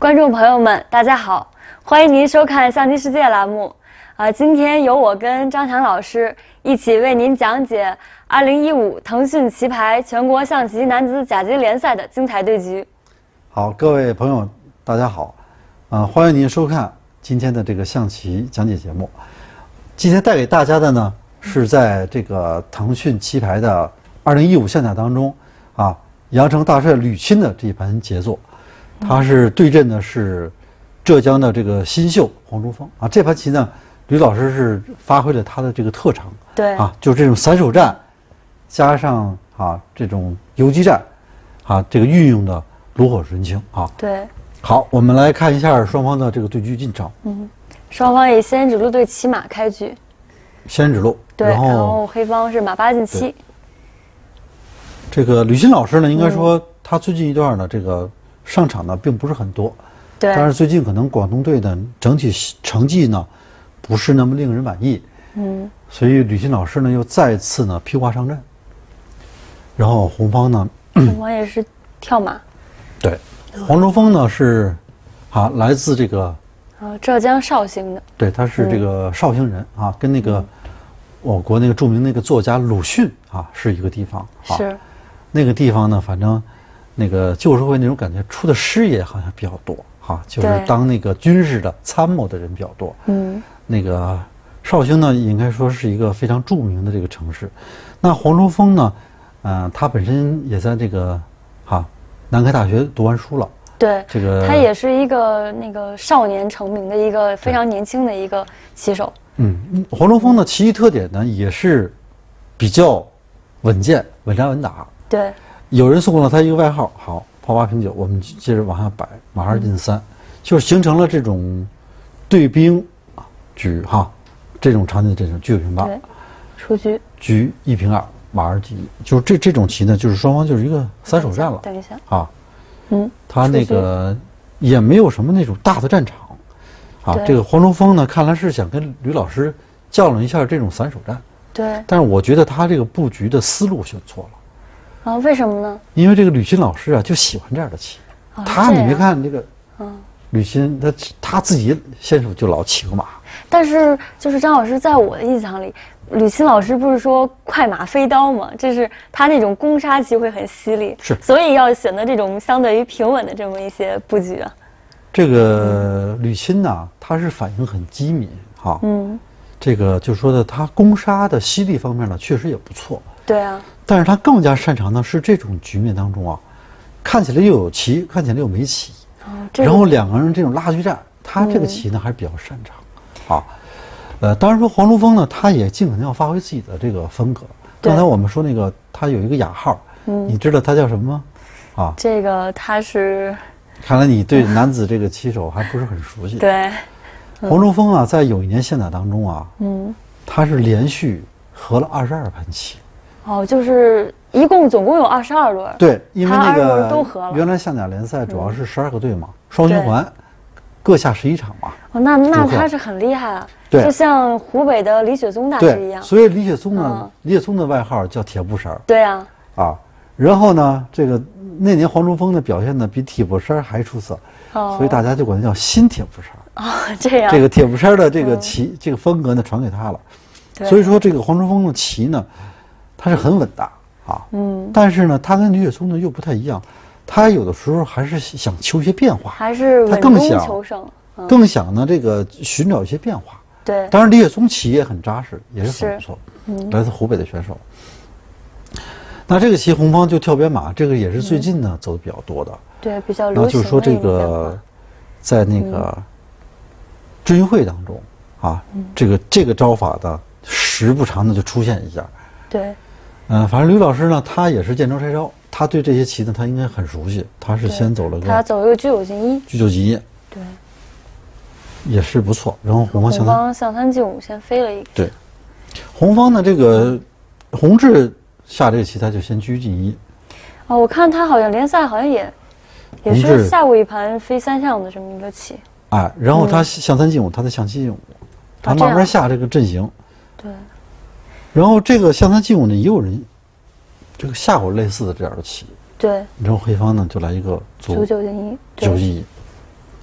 观众朋友们，大家好，欢迎您收看象棋世界栏目。今天由我跟张强老师一起为您讲解2015腾讯棋牌全国象棋男子甲级联赛的精彩对局。 好，各位朋友，大家好，欢迎您收看今天的这个象棋讲解节目。今天带给大家的呢，是在这个腾讯棋牌的2015象甲当中阳城大帅吕钦的这一盘杰作。他是对阵的是浙江的这个新秀黄竹锋这盘棋呢，吕老师是发挥了他的这个特长， 对就是这种散手战，加上这种游击战，这个运用的炉火纯青对， 好，我们来看一下双方的这个对局进程。 双方以仙人指路对骑马开局。 仙人指路， 对，然后黑方是马8进7。 这个吕钦老师呢，应该说他最近一段呢，这个上场呢并不是很多， 对， 但是最近可能广东队的整体成绩呢不是那么令人满意，所以吕钦老师呢又再次呢披挂上阵，然后红方呢， 红方也是跳马， 对，黄竹锋呢是来自这个浙江绍兴的， 对，他是这个绍兴人跟那个我国那个著名那个作家鲁迅是一个地方是那个地方呢，反正那个旧社会那种感觉出的师爷好像比较多就是当那个军事的参谋的人比较多。那个绍兴呢，应该说是一个非常著名的这个城市。那黄竹锋呢，他本身也在这个南开大学读完书了。 对， 这个他也是一个那个少年成名的一个非常年轻的一个棋手。 黄竹锋的棋艺特点呢，也是比较稳健、稳扎稳打。 对， 有人送了他一个外号，好，炮8平9，我们接着往下摆，马2进3，就是形成了这种对兵局这种常见的阵型，车平8， 对，出局， 局1平2，马2进1，就是这种棋呢，就是双方就是一个散手战了。 等一下他那个也没有什么那种大的战场这个黄竹锋呢，看来是想跟吕老师较量一下这种散手战。 对， 但是我觉得他这个布局的思路选错了。 为什么呢？ 因为这个吕钦老师就喜欢这样的棋。你别看这个，吕钦他自己先手就老骑个马。 但是就是张老师在我的印象里，吕钦老师不是说快马飞刀吗？这是他那种攻杀棋会很犀利， 是， 所以要选择这种相对于平稳的这么一些布局这个吕钦呢，他是反应很机敏这个就说的他攻杀的犀利方面呢，确实也不错。 对但是他更加擅长的是这种局面当中看起来又有棋，看起来又没棋，然后两个人这种拉锯战，他这个棋呢还是比较擅长当然说黄竹锋呢，他也尽可能要发挥自己的这个风格。刚才我们说那个他有一个雅号，你知道他叫什么吗？ 这个他是， 看来你对男子这个棋手还不是很熟悉。 对， 黄竹锋在有一年象甲当中他是连续和了22盘棋。 就是总共有22轮。 对，因为那个都和了。 原来象甲联赛主要是12个队嘛，双循环，各下11场嘛。 那他是很厉害对， 就像湖北的李雪松大师一样。 所以李雪松呢，李雪松的外号叫铁布衫。 对然后呢，这个那年黄竹锋的表现呢比铁布衫还出色，所以大家就管他叫新铁布衫。 这样。 这个铁布衫的这个棋，这个风格呢传给他了。所以说这个黄竹锋的棋呢，他是很稳的但是呢，他跟李雪松呢又不太一样，他有的时候还是想求一些变化， 还是稳中求胜， 更想呢这个寻找一些变化。 对， 当然李雪松棋也很扎实，也是很不错，来自湖北的选手。那这个棋红方就跳边马，这个也是最近呢走的比较多的， 对，比较流行的。 那就是说这个在那个知运会当中这个招法的时不常的就出现一下。 对， 反正吕老师呢，他也是见招拆招，他对这些棋呢，他应该很熟悉。他是先走了个， 他走一个车9进1， 车9进1， 对， 也是不错。然后红方象3进5，先飞了一个。 对，红方呢这个弘志下这个棋，他就先车进1。 我看他好像联赛好像也是下过一盘飞3象的这么一个棋。 然后他象3进5，他的象7进5，他慢慢下这个阵型。 对。 然后这个象3进5呢，也有人这个下过类似的这样的棋。 对。 然后黑方呢就来一个车9进1， 9进1。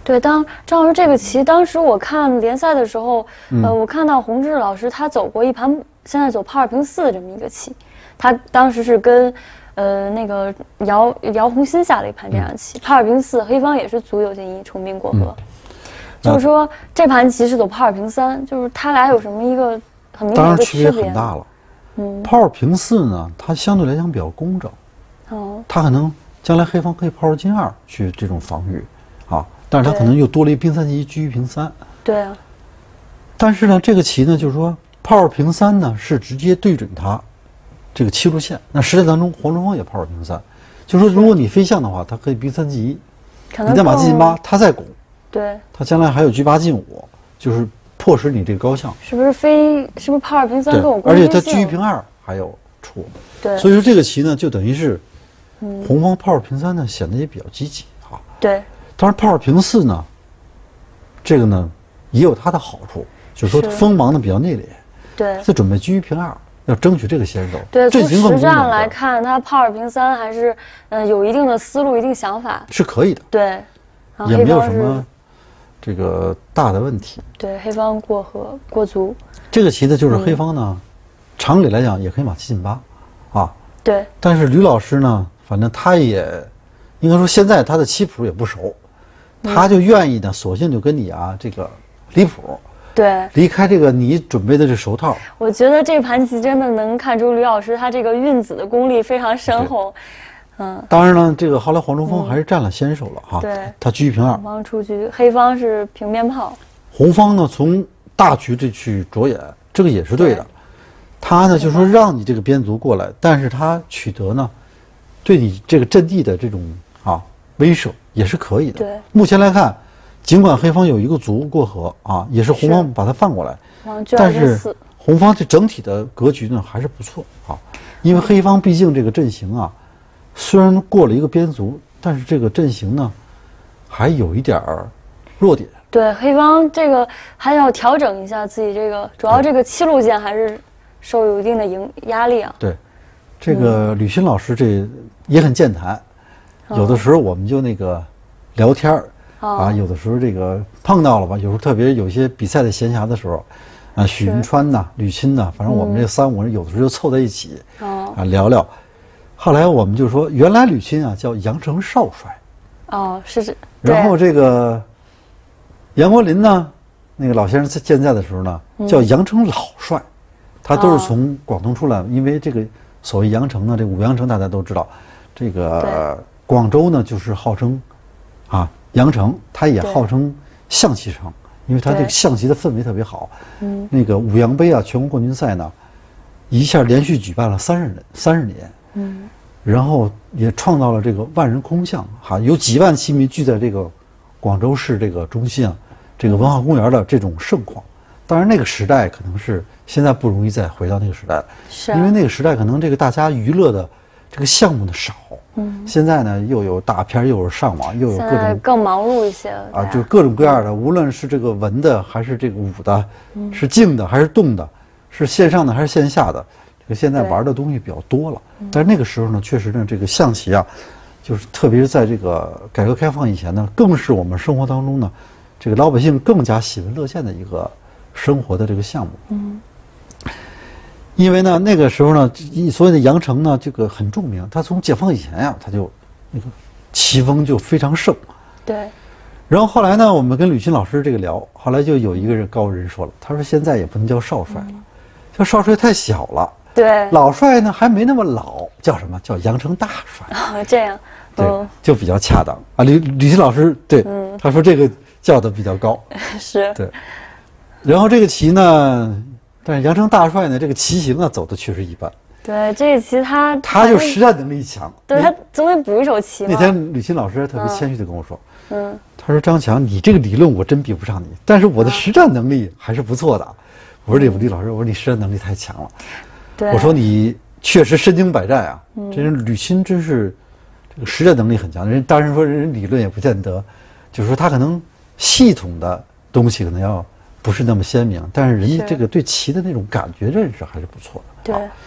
对，张老师这个棋，当时我看联赛的时候，我看到洪志老师他走过一盘，现在走炮2平4这么一个棋，他当时是跟那个姚红新下了一盘这样棋，炮2平4，黑方也是卒有进一，重兵过河。就是说这盘棋是走炮2平3，就是它俩有什么一个很明显的区别？ 当然区别很大了。炮2平4呢，它相对来讲比较工整，它可能将来黑方可以炮进2去这种防御，啊，但是它可能又多了一兵3进1，车1平3。 对啊。 但是呢，这个棋呢，就是说炮2平3呢是直接对准它这个7路线。那实战当中，黄忠峰也炮2平3，就是说如果你飞象的话，它可以兵3进1，你再马进8，它再拱， 对， 它将来还有车8进5，就是迫使你这个高象。 是不是炮2平3跟我而且它车1平2还有出。 对， 所以说这个棋呢，就等于是红方炮2平3呢显得也比较积极啊。 对， 当然炮2平4呢，这个呢也有它的好处，就是说锋芒呢比较内敛。 对， 在准备车1平2，要争取这个先手。 对，从实战来看，他炮2平3还是有一定的思路、一定想法， 是可以的。 对， 也没有什么这个大的问题。 对，黑方过河过卒。 这个棋呢，就是黑方呢，常理来讲也可以马7进8，啊。 对。 但是吕老师呢，反正他也应该说现在他的棋谱也不熟，他就愿意呢，索性就跟你啊这个离谱。 对， 离开这个你准备的这手套。 我觉得这盘棋真的能看出吕老师他这个运子的功力非常深厚。 当然呢，这个后来黄忠峰还是占了先手了哈。 对， 他车1平2。 红方出车，黑方是平边炮。 红方呢从大局这去着眼，这个也是对的。他呢就说让你这个边卒过来，但是他取得呢对你这个阵地的这种威慑也是可以的。 对， 目前来看，尽管黑方有一个卒过河啊，也是红方把它放过来，但是红方这整体的格局呢还是不错啊，因为黑方毕竟这个阵型啊，虽然过了一个边卒，但是这个阵型呢还有一点弱点。 对，黑方这个还要调整一下自己这个，主要这个7路线还是受有一定的压力啊。 对，这个吕钦老师这也很健谈，有的时候我们就那个聊天有的时候这个碰到了吧，有时候特别有些比赛的闲暇的时候，许云川呐、吕钦呐，反正我们这3、5人有的时候就凑在一起聊聊。后来我们就说，原来吕钦啊叫杨成少帅， 是。 然后这个杨国林呢，那个老先生健在的时候呢，叫杨成老帅，他都是从广东出来的。因为这个所谓羊城呢，这五羊城大家都知道，这个广州呢就是号称羊城，它也号称象棋城，因为它这个象棋的氛围特别好。那个五羊杯全国冠军赛呢，一下连续举办了30年，然后也创造了这个万人空巷有几万棋迷聚在这个广州市这个中心这个文化公园的这种盛况。当然那个时代可能是现在不容易再回到那个时代了，因为那个时代可能这个大家娱乐的这个项目的少。现在呢又有大片，又有上网，又有各种更忙碌一些就各种各样的，无论是这个文的还是这个武的，是静的还是动的，是线上的还是线下的，这个现在玩的东西比较多了。但是那个时候呢，确实呢，这个象棋就是特别是在这个改革开放以前呢，更是我们生活当中呢，这个老百姓更加喜闻乐见的一个生活的这个项目。因为呢，那个时候呢，所谓的羊城呢，这个很著名。它从解放以前它就那个棋风就非常盛。 对。 然后后来呢，我们跟吕钦老师这个聊，后来就有一个高人说了，他说现在也不能叫少帅了，叫少帅太小了。 对。 老帅呢还没那么老，叫什么？叫羊城大帅。 这样。 对，就比较恰当吕钦老师对，他说这个叫的比较高。 是。 对。然后这个棋呢。但是羊城大帅呢，这个棋形走的确实一般。 对，这个棋他就实战能力强。 对，他总得补一手棋嘛。 那天吕钦老师还特别谦虚的跟我说，他说张强，你这个理论我真比不上你，但是我的实战能力还是不错的。我说吕老师，我说你实战能力太强了。 对， 我说你确实身经百战这人吕钦真是这个实战能力很强。人当然说人理论也不见得，就是说他可能系统的东西可能要。不是那么鲜明，但是人家这个对棋的那种感觉认识还是不错的。 对，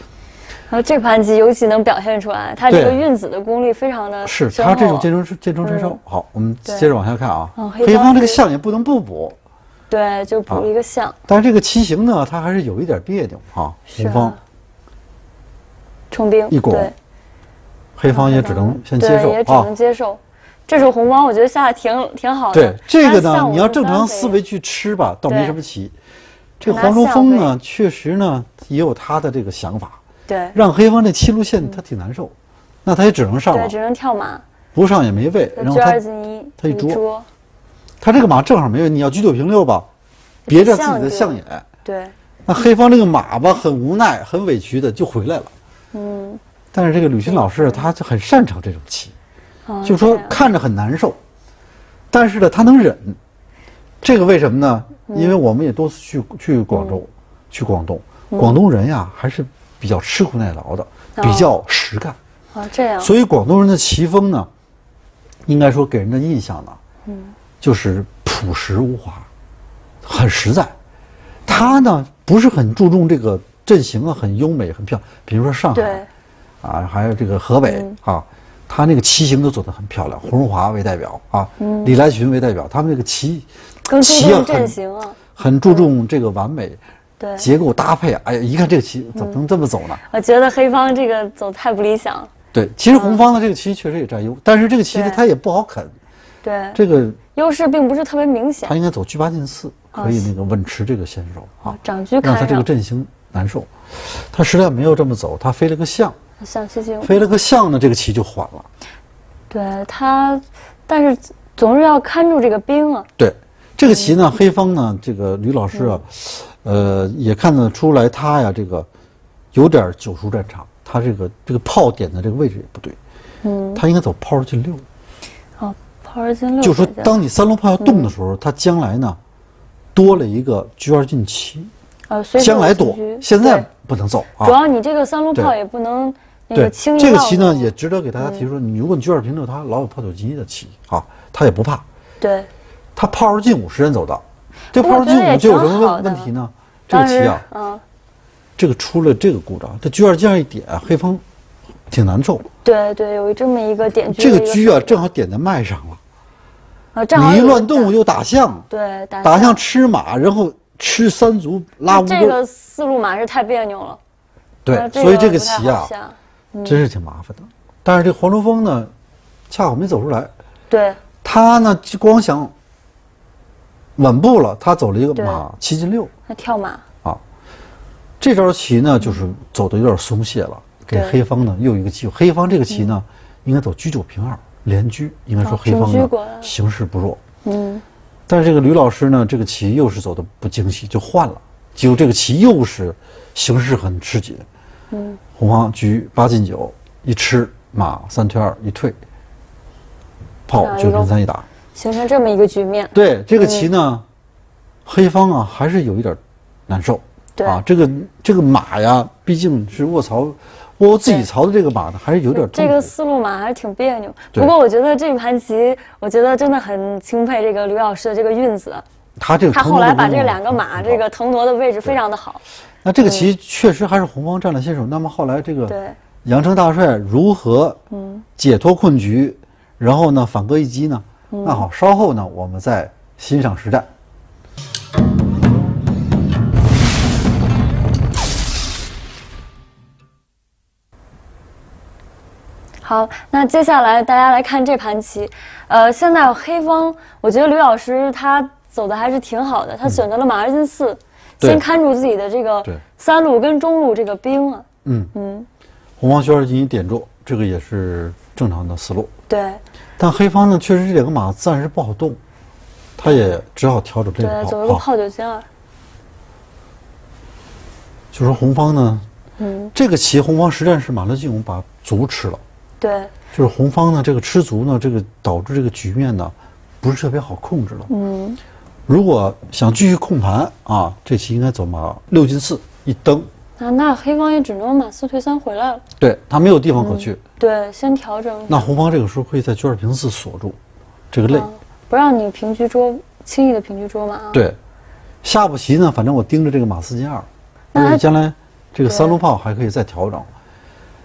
然后这盘棋尤其能表现出来，他这个运子的功力非常的是他这种见招拆招。好，我们接着往下看啊。黑方这个象也不能不补， 对，就补一个象。 但是这个棋形呢，它还是有一点别扭啊。红方冲兵一拱，黑方也只能先接受， 也只能接受。这时候红方我觉得下的挺好的。 对这个呢，你要正常思维去吃吧，倒没什么棋。这黄忠峰呢，确实呢也有他的这个想法。 对， 让黑方这7路线他挺难受，那他也只能上了， 对，只能跳马， 不上也没位，然后他一捉，他这个马正好没位，你要车9平6吧，别着自己的象眼， 对， 那黑方这个马吧很无奈很委屈的就回来了，但是这个吕勋老师他就很擅长这种棋，就说看着很难受，但是呢他能忍，这个为什么呢？因为我们也多次去广州，去广东，广东人呀还是比较吃苦耐劳的，比较实干。 这样。 所以广东人的棋风呢，应该说给人的印象呢，就是朴实无华，很实在。他呢不是很注重这个阵型啊，很优美很漂亮。比如说上海，还有这个河北啊，他那个棋形都做得很漂亮。胡荣华为代表啊，李来群为代表，他们这个棋啊阵型啊， 很注重这个完美。 对， 结构搭配，哎呀，一看这个棋怎么能这么走呢？ 我觉得黑方这个走太不理想。 对，其实红方的这个棋确实也占优，但是这个棋呢，它也不好啃。 对， 这个优势并不是特别明显。 他应该走车8进4，可以那个稳持这个先手啊， 长车让他这个阵型难受。他实在没有这么走，他飞了个象， 象7进5， 飞了个象呢，这个棋就缓了。 对他，但是总是要看住这个兵啊。 对，这个棋呢，黑方呢，这个吕老师啊。也看得出来，他呀，这个有点9出战场，他这个炮点的这个位置也不对，他应该走炮进6。 炮2进6。 就说当你3路炮要动的时候，他将来呢多了一个车2进7，将来躲，现在不能走啊。 主要你这个3路炮也不能那个轻易。 这个棋呢，也值得给大家提出，如果你车2平6，他老有炮9进1的棋啊，他也不怕。 对， 他炮2进5实战走到。这炮2进5就有什么问题呢？这个棋啊，这个出了这个故障，这车2这样一点，黑方挺难受。 对对，有这么一个点。 这个车啊，正好点在脉上了。 正好你一乱动物又打象， 对， 打象吃马，然后吃3卒拉乌龟。 这个4路马是太别扭了。 对，所以这个棋啊，真是挺麻烦的。但是这黄忠峰呢，恰好没走出来。 对， 他呢就光想稳步了，他走了一个马7进6， 他跳马啊。这招棋呢，就是走的有点松懈了，给黑方呢又一个机会。黑方这个棋呢，应该走车9平2连车，应该说黑方呢形势不弱。但是这个吕老师呢，这个棋又是走的不精细，就换了，结果这个棋又是形势很吃紧。红方车8进9，一吃马3退2一退，炮9平3一打。 形成这么一个局面。 对这个棋呢，黑方啊还是有一点难受。 对啊，这个马呀，毕竟是卧自己槽的这个马呢，还是有点这个4路马还是挺别扭。不过我觉得这盘棋，我觉得真的很钦佩这个吕老师的这个运子。 他后来把这2个马这个腾挪的位置非常的好。 那这个棋确实还是红方占了先手。那么后来这个杨成大帅如何解脱困局，然后呢反戈一击呢？那好，稍后呢我们再欣赏实战。 好，那接下来大家来看这盘棋。现在黑方，我觉得吕老师他走的还是挺好的，他选择了马2进4，先看住自己的这个3路跟中路这个兵啊。 红方车2进1点住，这个也是正常的思路。 对。 但黑方呢，确实这2个马暂时不好动，他也只好调整这个炮。 对，走了个炮9进2。 就说红方呢，这个棋红方实战是马6进5把卒吃了。 对， 就是红方呢，这个吃卒呢，这个导致这个局面呢，不是特别好控制了。如果想继续控盘啊，这棋应该走马6进4一蹬。 那黑方也只能马4退3回来了。 对，他没有地方可去。 对，先调整。 那红方这个时候可以在车2平4锁住这个肋， 不让你平车捉，轻易的平车捉马。 对，下步棋呢，反正我盯着这个马4进2，那将来这个3路炮还可以再调整。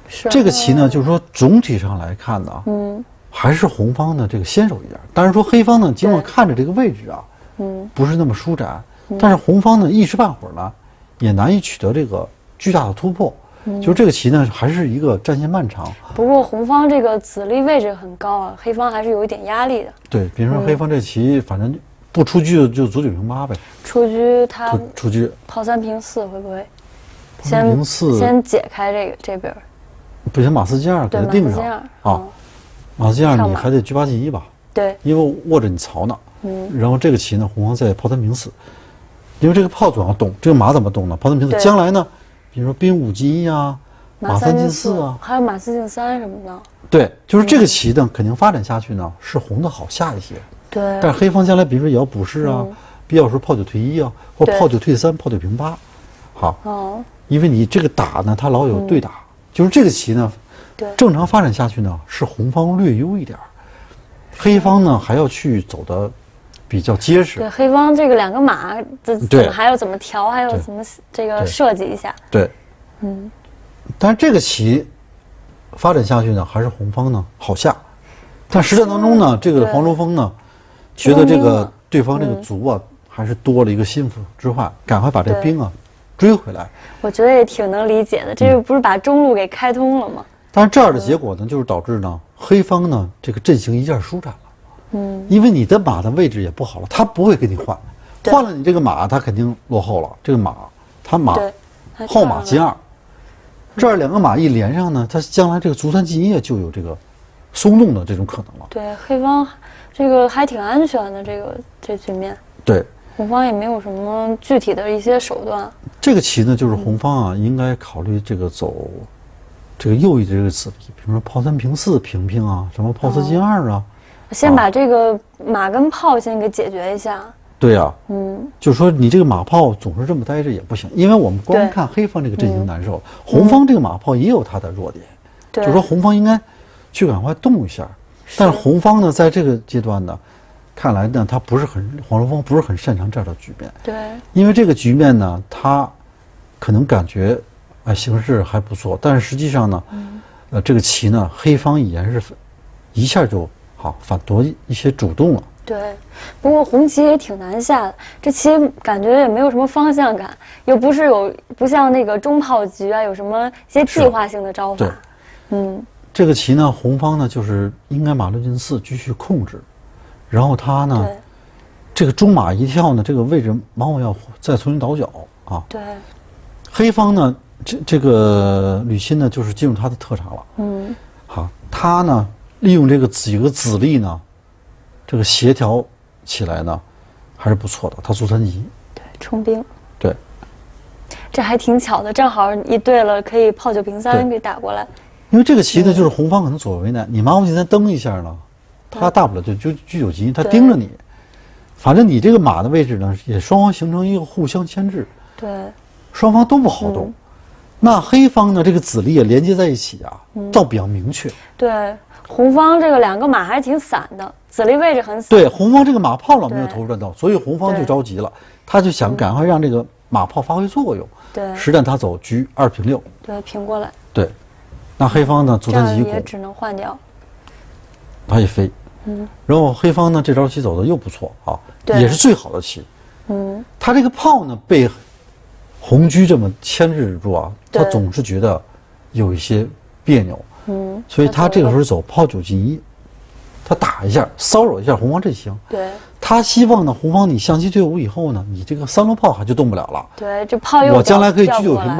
是这个棋呢，就是说总体上来看呢，还是红方的这个先手一点。当然说黑方呢，尽管看着这个位置啊，不是那么舒展，但是红方呢一时半会儿呢，也难以取得这个巨大的突破。就是这个棋呢，还是一个战线漫长。 不过红方这个子力位置很高啊，黑方还是有一点压力的。 对，比如说黑方这棋，反正不出车就走9平8呗。 出车他出车炮3平4会不会？ 先解开这边。 不行，马4进2给它定上啊。马4进2你还得车8进1吧？ 对， 因为握着你槽呢。然后这个棋呢，红方在炮3平4，因为这个炮总要动，这个马怎么动呢？炮3平4，将来呢？比如说兵5进1啊，马3进4啊， 还有马4进3什么的。 对，就是这个棋呢，肯定发展下去呢，是红的好下一些。 对。 但是黑方将来，比如说也要补士啊，必要时候炮9退1啊，或炮9退3，炮9平8，好。哦。因为你这个打呢，它老有对打，就是这个棋呢，正常发展下去呢，是红方略优一点，黑方呢还要去走的比较结实。 对，黑方这个2个马，还要怎么调，还有怎么这个设计一下。 对，但是这个棋发展下去呢，还是红方呢好下。但实战当中呢，这个黄周峰呢，觉得这个对方这个卒啊，还是多了一个心腹之患，赶快把这兵啊追回来。 我觉得也挺能理解的，这个不是把中路给开通了吗？ 但是这样的结果呢，就是导致呢，黑方呢这个阵型一下舒展了。因为你的马的位置也不好了，他不会给你换，换了你这个马，他肯定落后了。这个马，他马后马进2，这儿2个马一连上呢，他将来这个卒3进1就有这个松动的这种可能了。 对，黑方这个还挺安全的，这局面。对，红方也没有什么具体的一些手段。 这个棋呢，就是红方啊，应该考虑这个走这个右翼的这个子力，比如说炮3平4平平啊，什么炮4进2啊。 先把这个马跟炮先给解决一下。 对呀，就是说你这个马炮总是这么待着也不行，因为我们光看黑方这个阵型难受，红方这个马炮也有它的弱点，就是说红方应该去赶快动一下。但是红方呢，在这个阶段呢，看来呢，他黄周峰不是很擅长这样的局面。 对， 因为这个局面呢，他可能感觉形势还不错，但是实际上呢，这个棋呢，黑方已然是一下就反夺一些主动了。 对，不过红棋也挺难下的，这棋感觉也没有什么方向感，又不像那个中炮局啊，有什么一些计划性的招法。 这个棋呢，红方呢就是应该马6进4继续控制，然后他呢，这个中马一跳呢，这个位置往往要再重新倒脚啊。对，黑方呢，这个吕钦呢，就是进入他的特长了。好，他呢。利用这个几个子力呢，这个协调起来呢，还是不错的。他卒3进1， 对，冲兵， 对， 这还挺巧的，正好一对了，可以炮9平3给打过来。 因为这个棋呢，就是红方可能左右为难，你马5进3蹬一下呢，他大不了就车9进1，他盯着你，反正你这个马的位置呢，也双方形成一个互相牵制， 对， 双方都不好动。那黑方呢，这个子力也连接在一起啊，倒比较明确。 对。红方这个2个马还挺散的，子力位置很散。 对，红方这个马炮老没有投入战斗，所以红方就着急了，他就想赶快让这个马炮发挥作用。对，实战他走车2平6。 对，平过来。 对，那黑方呢，卒3进1 也只能换掉。 他一飞，然后黑方呢这招棋走的又不错啊，也是最好的棋。他这个炮呢被红车这么牵制住啊，他总是觉得有一些别扭。所以他这个时候走炮9进1，他打一下骚扰一下红方阵型。对，他希望呢，红方你象棋退5以后呢，你这个3路炮还就动不了了。 对，这炮又我将来可以车9平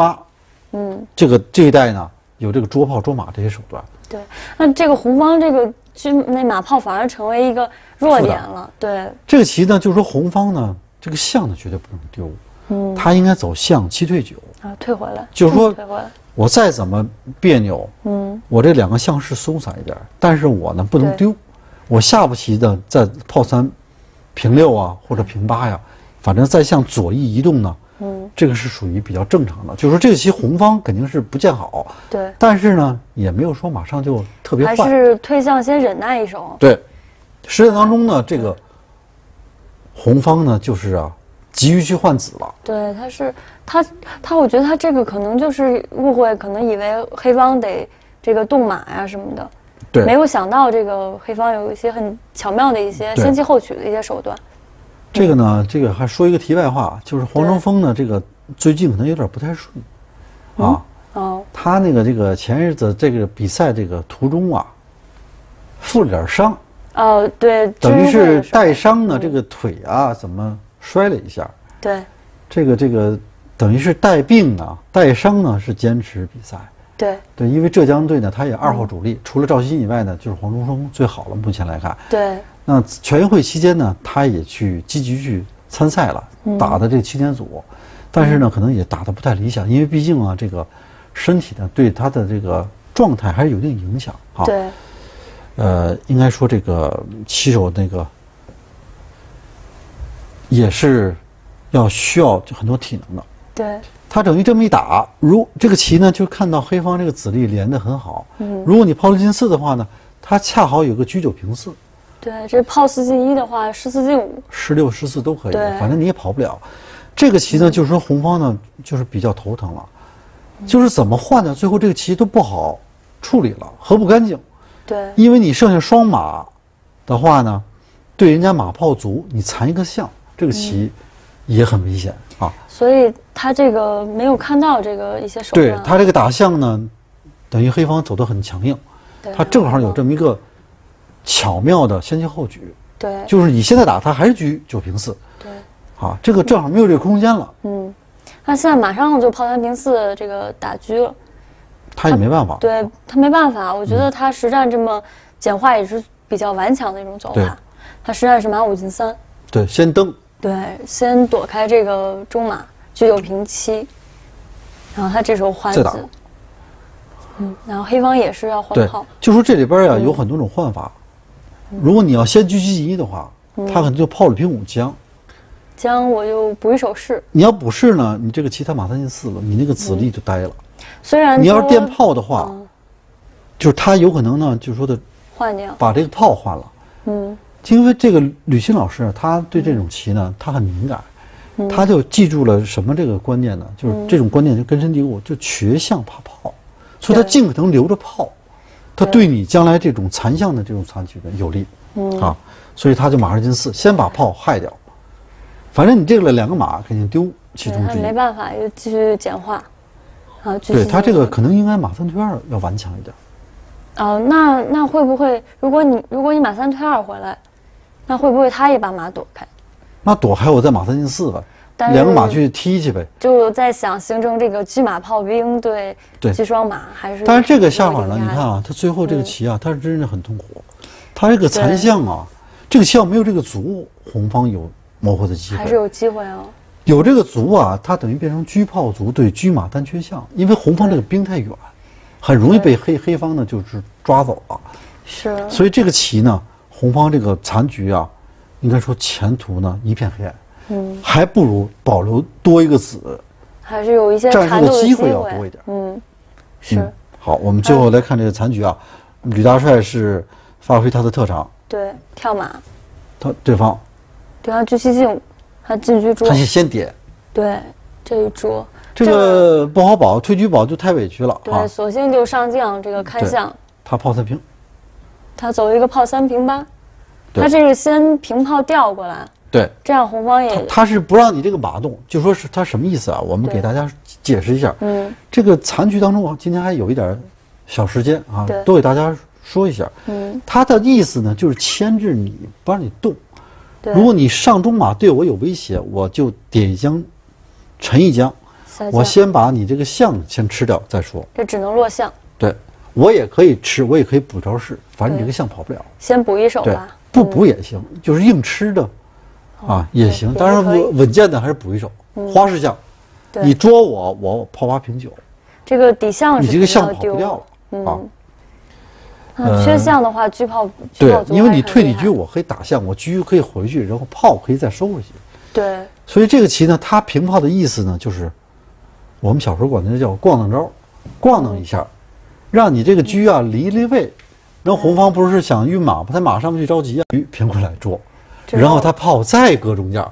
8。这一代呢有这个捉炮捉马这些手段。 对，那这个红方这个那马炮反而成为一个弱点了。对， 这个棋呢，就是说红方呢这个象呢绝对不能丢。他应该走象7退9 啊，退回来。 就是说。我再怎么别扭，我这2个象是松散一点，但是我呢不能丢，我下步棋的在炮3平6啊或者平8呀，反正再向左翼移动呢，这个是属于比较正常的。就是说这个棋红方肯定是不见好，对，但是呢也没有说马上就特别坏， 还是退象先忍耐一手。 对，实战当中呢，这个红方呢就是急于去换子了。 对，他，我觉得他这个可能就是误会，可能以为黑方得这个动马呀什么的， 对， 没有想到这个黑方有一些很巧妙的一些先期后取的一些手段。 这个呢，这个还说一个题外话，就是黄承丰呢，这个最近可能有点不太顺，啊，他那个这个前日子这个比赛这个途中啊，负了点伤。 哦，对， 等于是带伤呢，这个腿啊怎么摔了一下？ 对， 这个等于是带病啊，带伤呢是坚持比赛。 对， 因为浙江队呢，他也2号主力，除了赵鑫以外呢，就是黄忠丰最好了。目前来看， 对。 那全运会期间呢，他也去积极去参赛了，打的这个青年组，但是呢，可能也打得不太理想，因为毕竟啊，这个身体呢对他的这个状态还是有一定影响啊。 对。 应该说这个棋手那个也是需要很多体能的。 对。 他等于这么一打，这个棋呢，就看到黑方这个子力连得很好。如果你炮6进4的话呢，他恰好有个车9平4。 对，这炮4进1的话，14进5、 16、14都可以，反正你也跑不了。这个棋呢，就是说红方呢，就是比较头疼了，就是怎么换呢？最后这个棋都不好处理了，合不干净。 对， 因为你剩下双马的话呢，对人家马炮卒，你残一个象，这个棋也很危险啊。 所以他这个没有看到这个一些手段。 对他这个打象呢，等于黑方走得很强硬，他正好有这么一个巧妙的先期后举。 对， 就是你现在打他还是车9平4。 对， 啊，这个正好没有这个空间了。 他现在马上就炮3平4这个打车了。 他也没办法， 对他没办法，我觉得他实战这么简化也是比较顽强的一种走法。他实战是马5进3， 对，先蹬， 对，先躲开这个中马车9平7，然后他这时候换子，然后黑方也是要换炮。 就说这里边呀有很多种换法，如果你要先车7进1的话，他可能就炮2平5将， 将我就补一手士。 你要补士呢，你这个棋他马3进4了，你那个子力就呆了。 虽然你要是垫炮的话，就是他有可能呢，就是说的换掉， 把这个炮换了。因为这个吕钦老师他对这种棋呢，他很敏感，他就记住了什么这个观念呢？就是这种观念就根深蒂固，就瘸象怕炮，所以他尽可能留着炮，他对你将来这种残象的这种残局呢有利啊，所以他就马2进4，先把炮害掉，反正你这个2个马肯定丢其中之一， 没办法，又继续简化。 对他这个可能应该马3推2要顽强一点。 那会不会如果你马3推2回来，那会不会他也把马躲开？ 那躲开我再马3进4呗，2个马去踢去呗。 就在想形成这个车马炮兵对车双马还是？ 但是这个下法呢，你看啊，他最后这个棋啊，他是真的很痛苦。他这个残象啊，这个棋要没有这个卒，红方有模糊的机会， 还是有机会哦。 有这个卒啊，它等于变成车炮卒对车马单缺象，因为红方这个兵太远，很容易被黑方呢就是抓走了。 是。 所以这个棋呢，红方这个残局啊，应该说前途呢一片黑暗。还不如保留多一个子， 还是有一些战术的机会要多一点。 是。 好，我们最后来看这个残局啊，吕大帅是发挥他的特长， 对，跳马， 对方车7进5。他进车捉， 他先点， 对，这一捉， 这个不好保，推车保就太委屈了。 对，索性就上将这个看象。 他炮3平， 他走一个炮3平8，他这个先平炮调过来， 对， 这样红方也他是不让你这个马动，就说是他什么意思啊？我们给大家解释一下。这个残局当中啊，今天还有一点小时间啊，都给大家说一下。他的意思呢，就是牵制你，不让你动。如果你上中马对我有威胁，我就点一将，沉一将，我先把你这个象先吃掉再说。 这只能落象。 对，我也可以吃，我也可以补招式，反正你这个象跑不了。 先补一手吧。 不补也行，就是硬吃的，也行。当然稳健的还是补一手。花式象，你捉我，我炮8平9。 这个底象是你这个象跑不掉了啊。 缺象的话，车炮对，因为你退你车，我可以打象，我车可以回去，然后炮可以再收回去。 对， 所以这个棋呢，它平炮的意思呢，就是我们小时候管它叫咣当招，咣当一下，让你这个车啊离位。然后红方不是想运马吗？他马上去着急啊，平过来捉，然后他炮再搁中间，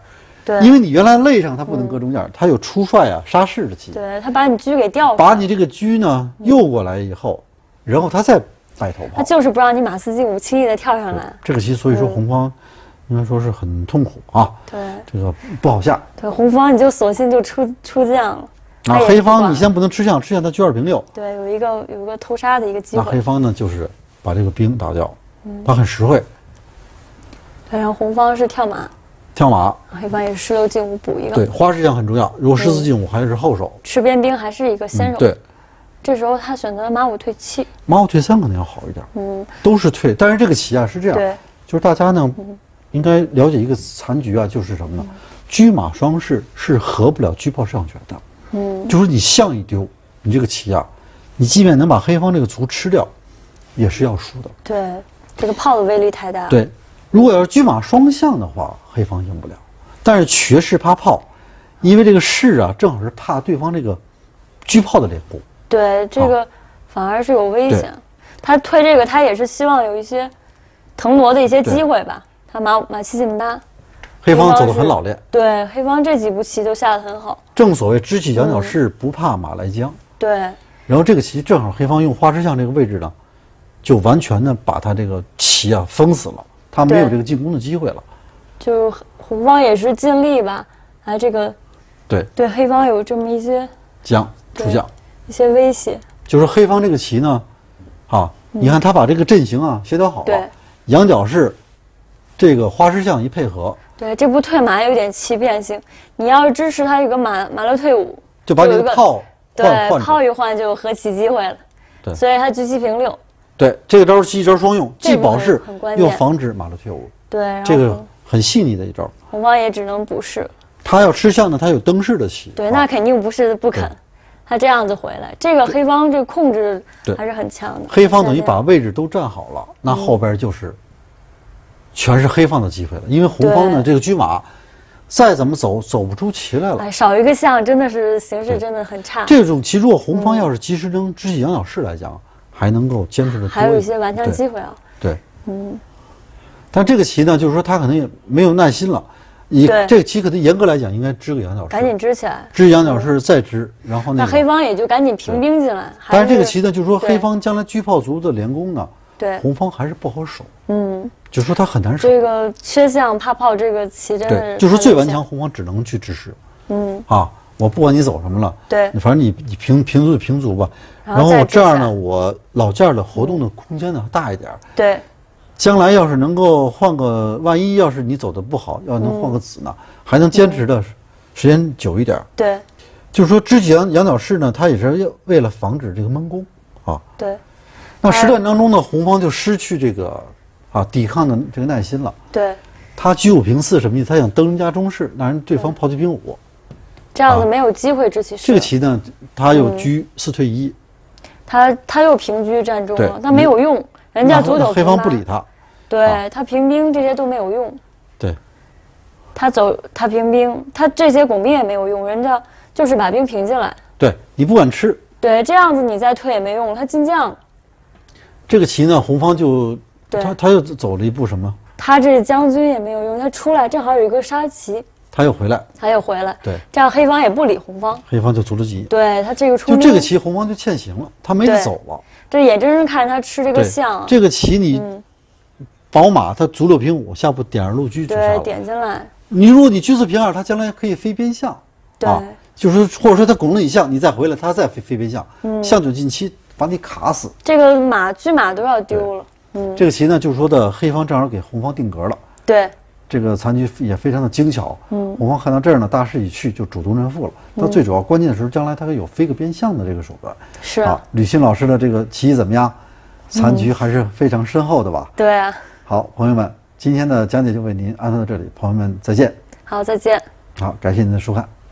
对， 因为你原来肋上它不能搁中间，它有出帅啊、杀士的棋。 对，他把你车给调， 把你这个车呢诱过来以后，然后他再摆头炮。 他就是不让你马四进五轻易的跳上来。 这个棋，所以说红方应该说是很痛苦啊。 对， 这个不好下。 对，红方你就索性就出将了。 啊，黑方你先不能吃象，吃象他车2平6。 对，有一个偷杀的一个机会。 那黑方呢，就是把这个兵打掉，他很实惠。 对，然后红方是跳马。 跳马， 黑方也是16进5补一个。 对，花式将很重要。如果14进5还是后手， 吃边兵还是一个先手。 对， 这时候他选择了马5退7。 马5退3可能要好一点。都是退，但是这个棋啊是这样， 对， 就是大家呢应该了解一个残局啊，就是什么呢？车马双式是合不了车炮上权的。就是你象一丢，你这个棋啊，你即便能把黑方这个卒吃掉，也是要输的。 对，这个炮的威力太大。 对，如果要是车马双象的话，黑方赢不了。但是瘸士怕炮，因为这个士啊，正好是怕对方这个车炮的连攻。 对，这个反而是有危险。他推这个，他也是希望有一些腾挪的一些机会吧。他马7进8。 黑方走得很老练。 对，黑方这几步棋都下得很好。 正所谓知起羊角士，不怕马来将。 对。 然后这个棋正好黑方用花之象这个位置呢，就完全的把他这个棋啊封死了，他没有这个进攻的机会了。 就红方也是尽力吧，来这个对黑方有这么一些将出将一些威胁。 就是黑方这个棋呢，你看他把这个阵型啊协调好了，羊角士这个花之象一配合。 对，这步退马有点欺骗性。你要是支持他有个马6退5， 就把你的炮换炮一换就有和棋机会了。 对， 所以他车7平6。 对，这个招是一招双用，既保士又防止马6退5。 对， 这个很细腻的一招。 红方也只能补士。 他要吃象呢，他有登士的棋。 对，那肯定不是不肯。他这样子回来，这个黑方这个控制还是很强的。 黑方等于把位置都站好了，那后边就是全是黑方的机会了。因为红方呢，这个车马再怎么走不出棋来了。 哎，少一个象真的是形势真的很差。 这种棋如果红方要是及时争知起羊角士来讲，还能够坚持的多， 还有一些顽强机会啊。 对，但这个棋呢，就是说他可能也没有耐心了。这个棋可能严格来讲应该支个羊角士， 赶紧支起来， 支羊角士再支，然后那黑方也就赶紧平兵进来。 但是这个棋呢，就是说黑方将来车炮卒的连攻呢， 对红方还是不好守。就是说他很难守。 这个缺象怕炮这个棋真的是， 就是最顽强，红方只能去支持。我不管你走什么了， 对， 反正你平卒吧。然后这样呢，我老件的活动的空间呢大一点。 对。 将来要是能够换个，万一要是你走的不好，要能换个子呢，还能坚持的时间久一点。 对， 就是说知起羊角士呢，他也是要为了防止这个闷攻啊。 对， 那实战当中呢，红方就失去这个抵抗的这个耐心了。 对， 他车5平4什么意思？他想登人家中士，那人对方炮车兵5， 这样子没有机会知起士。 这个棋呢，他又车4退1， 他又平车占中了，他没有用。人家左9 黑方不理他， 对他平兵这些都没有用。 对， 他平兵，他这些拱兵也没有用，人家就是把兵平进来。 对你不敢吃， 对，这样子你再退也没用，他进将。 这个棋呢，红方就他又走了一步什么？ 他这将军也没有用，他出来正好有一个杀棋， 他又回来。 对，这样黑方也不理红方， 黑方就卒了棋。 对他这个出就这个棋，红方就欠行了，他没得走了。 这眼睁睁看他吃这个象。 这个棋你宝马他卒6平5，下步点2路车， 对，点进来。 你如果你车4平2，他将来可以飞边象。 对， 就是或者说他拱了你象，你再回来，他再飞边象，象9进7把你卡死。 这个车马都要丢了。 这个棋呢，就是说的黑方正好给红方定格了。 对， 这个残局也非常的精巧。红方看到这儿呢，大势已去，就主动认负了。他最主要关键的时候，将来他有飞个边象的这个手段。 是啊， 吕欣老师的这个棋艺怎么样？残局还是非常深厚的吧？ 对啊。 好，朋友们，今天的讲解就为您安排到这里，朋友们再见。 好，再见。 好，感谢您的收看。